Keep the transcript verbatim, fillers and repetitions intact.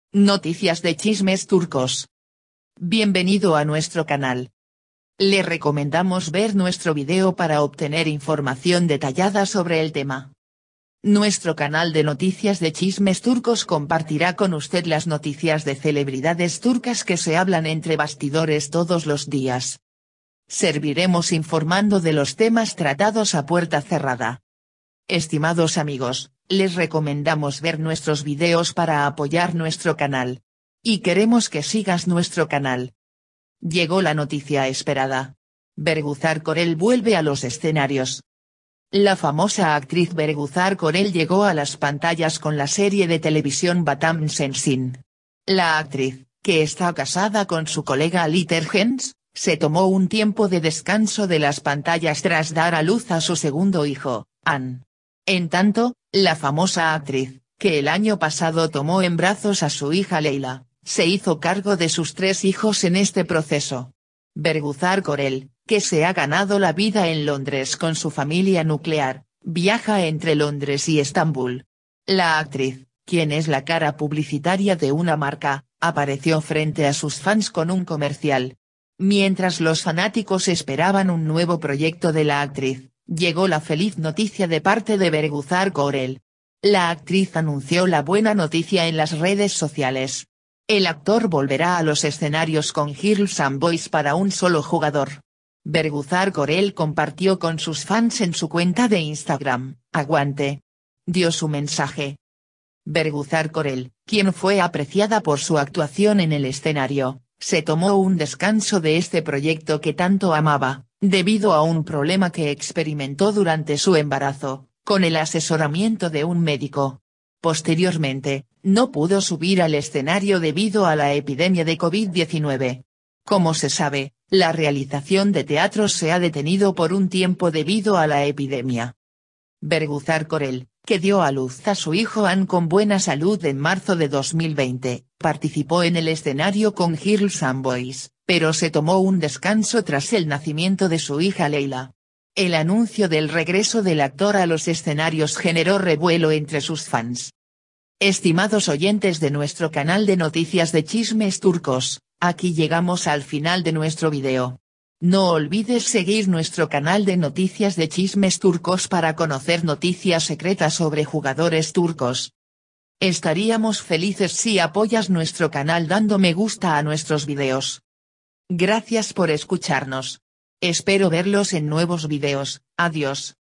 Noticias de chismes turcos. Bienvenido a nuestro canal. Le recomendamos ver nuestro video para obtener información detallada sobre el tema. Nuestro canal de noticias de chismes turcos compartirá con usted las noticias de celebridades turcas que se hablan entre bastidores todos los días. Serviremos informando de los temas tratados a puerta cerrada. Estimados amigos, les recomendamos ver nuestros videos para apoyar nuestro canal. Y queremos que sigas nuestro canal. Llegó la noticia esperada. Bergüzar Korel vuelve a los escenarios. La famosa actriz Bergüzar Korel llegó a las pantallas con la serie de televisión Batam Sensin. La actriz, que está casada con su colega Ali Tergens, se tomó un tiempo de descanso de las pantallas tras dar a luz a su segundo hijo, An. En tanto, la famosa actriz, que el año pasado tomó en brazos a su hija Leila, se hizo cargo de sus tres hijos en este proceso. Bergüzar Korel, que se ha ganado la vida en Londres con su familia nuclear, viaja entre Londres y Estambul. La actriz, quien es la cara publicitaria de una marca, apareció frente a sus fans con un comercial. Mientras los fanáticos esperaban un nuevo proyecto de la actriz, llegó la feliz noticia de parte de Bergüzar Korel. La actriz anunció la buena noticia en las redes sociales. El actor volverá a los escenarios con Girls and Boys para un solo jugador. Bergüzar Korel compartió con sus fans en su cuenta de Instagram, "Aguante". Dio su mensaje. Bergüzar Korel, quien fue apreciada por su actuación en el escenario, se tomó un descanso de este proyecto que tanto amaba, debido a un problema que experimentó durante su embarazo, con el asesoramiento de un médico. Posteriormente, no pudo subir al escenario debido a la epidemia de COVID diecinueve. Como se sabe, la realización de teatro se ha detenido por un tiempo debido a la epidemia. Bergüzar Korel, que dio a luz a su hijo An con buena salud en marzo de dos mil veinte, participó en el escenario con Girls and Boys, pero se tomó un descanso tras el nacimiento de su hija Leila. El anuncio del regreso del actor a los escenarios generó revuelo entre sus fans. Estimados oyentes de nuestro canal de noticias de chismes turcos, aquí llegamos al final de nuestro video. No olvides seguir nuestro canal de noticias de chismes turcos para conocer noticias secretas sobre jugadores turcos. Estaríamos felices si apoyas nuestro canal dando me gusta a nuestros videos. Gracias por escucharnos. Espero verlos en nuevos videos, adiós.